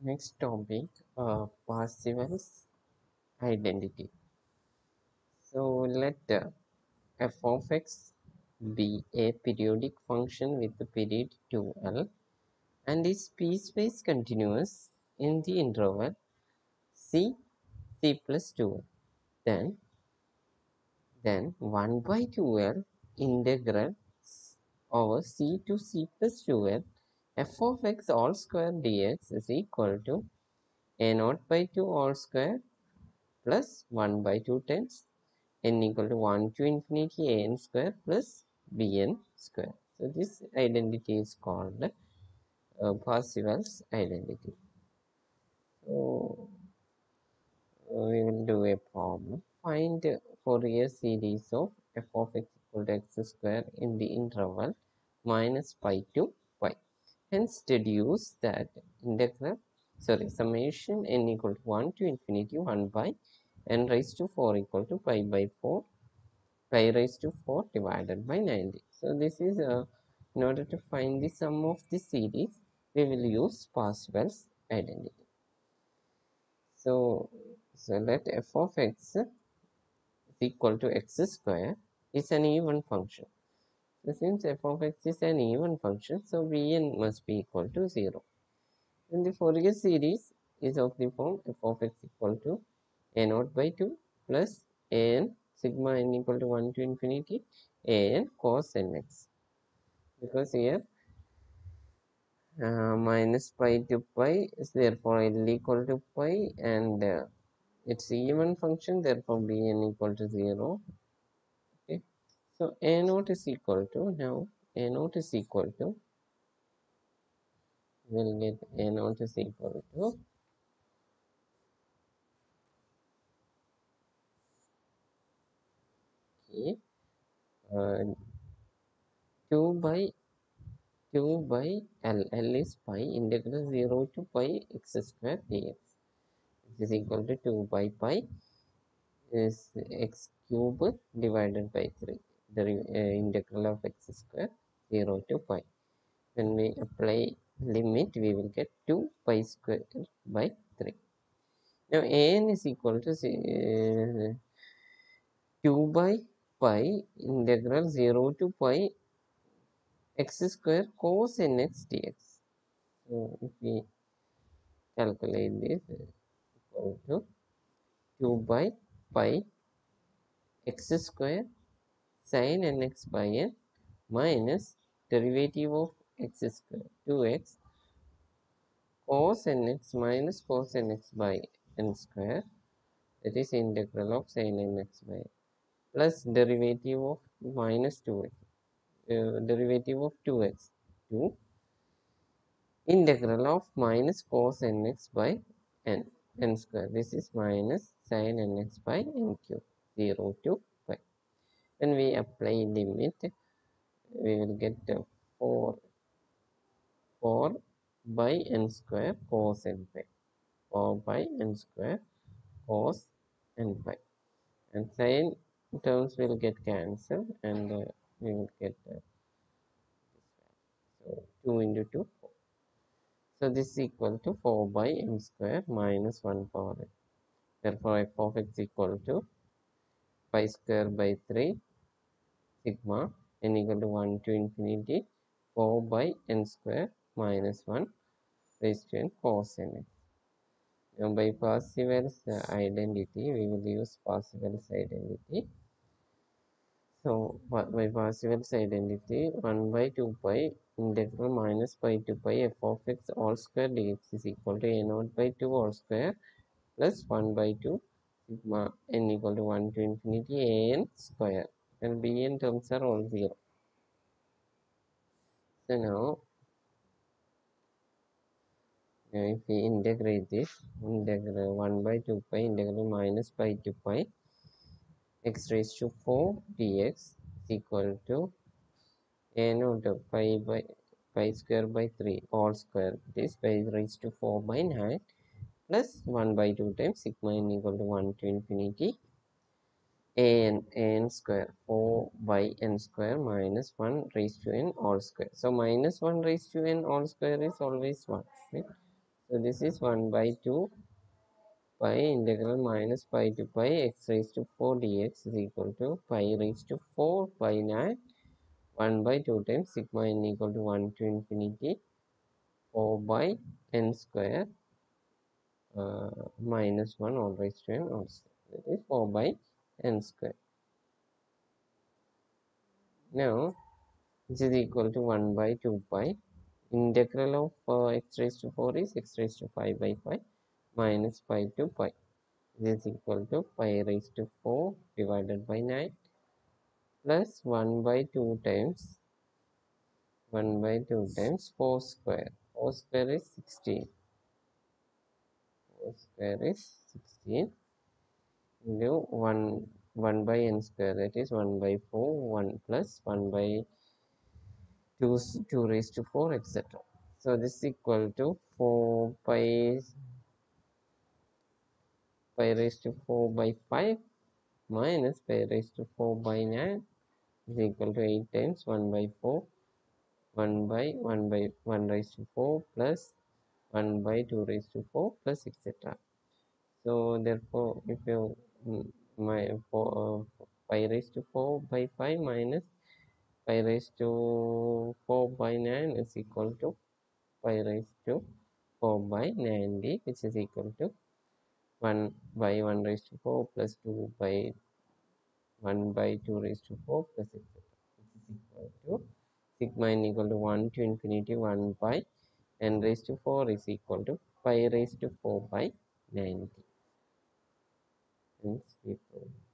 Next topic, Parseval's identity. So let f of x be a periodic function with the period 2L and is piecewise continuous in the interval c plus 2L. Then 1 by 2L integral over c to c plus 2L f of x all square dx is equal to a naught by 2 all square plus 1 by 2 times n equal to 1 to infinity a n square plus bn square. So this identity is called Parseval's identity. So we will do a problem. Find Fourier series of f of x equal to x square in the interval minus pi to pi. Hence deduce that summation n equal to 1 to infinity 1 by n raised to 4 equal to pi by 4 pi raised to 4 divided by 90. So this is in order to find the sum of the series, we will use Parseval's identity. So let f of x is equal to x square is an even function. So since f of x is an even function, so Vn must be equal to 0. Then the Fourier series is of the form f of x equal to a naught by 2 plus a n sigma n equal to 1 to infinity a n cos nx. Because here minus pi to pi is therefore L equal to pi and it's even function, therefore Bn equal to 0. Okay. So a naught is equal to, now a naught is equal to, we'll get a naught is equal to okay, uh, 2 by L. L is pi, integral 0 to pi x square dx. This is equal to 2 by pi is x cube divided by 3. The integral of x square 0 to pi. When we apply limit, we will get 2 pi square by 3. Now an is equal to 2 by pi integral 0 to pi x square cos nx dx. So if we calculate this equal to 2 by pi x square sin nx by n minus derivative of x square 2x cos nx minus cos nx by n square, that is integral of sin nx by n, plus derivative of minus 2x, derivative of 2x, 2 integral of minus cos nx by n square. This is minus sin nx by n cube 0 to pi. When we apply limit, we will get 4 by n square cos n pi. 4 by n square cos n pi. And sin terms will get cancelled and we will get so 2 into 2, 4. So this is equal to 4 by n square minus 1 power n. Therefore f of x equal to pi square by 3 sigma n equal to 1 to infinity 4 by n square minus 1 raised to n cos nx. Now by Parseval's identity, we will use Parseval's identity. So by Parseval's identity, 1 by 2 pi integral minus pi to pi f of x all square dx is equal to a naught by 2 all square plus 1 by 2 sigma n equal to 1 to infinity a n square, and bn terms are all 0. So now if we integrate this, integral 1 by 2 pi integral minus pi to pi x raised to 4 dx is equal to a naught of pi square by 3 all square, this pi raised to 4 by 9 plus 1 by 2 times sigma n equal to 1 to infinity an square 4 by n square minus 1 raised to n all square. So minus 1 raised to n all square is always 1, right? So this is 1 by 2 pi integral minus pi to pi x raised to 4 dx is equal to pi raised to 4 pi 9 1 by 2 times sigma n equal to 1 to infinity 4 by n square minus 1 all raised to n all square. That is 4 by n square. Now this is equal to 1 by 2 pi. Integral of x raised to 4 is x raised to 5 by 5 minus pi to pi. This is equal to pi raised to 4 divided by 9 plus 1 by 2 times 1 by 2 times 4 square. 4 square is 16. 4 square is 16 into 1 by n square, that is 1 by 4, 1 plus 1 by 2, 2 raised to 4, etc. So this is equal to 4 pi raised to 4 by 5 minus pi raised to 4 by 9 is equal to 8 times 1 by 4, 1 by 1 by 1 raised to 4 plus 1 by 2 raised to 4 plus etc. So therefore, if you my 5 raised to 4 by 5 minus 5 raised to 4 by 9 is equal to 5 raised to 4 by 9d, which is equal to 1 by 1 raised to 4 plus 2 by 1 by 2 raised to 4 plus etc. Which is equal to sigma n equal to 1 to infinity 1 by n raised to 4 is equal to pi raised to 4 by 9d. Hence we prove.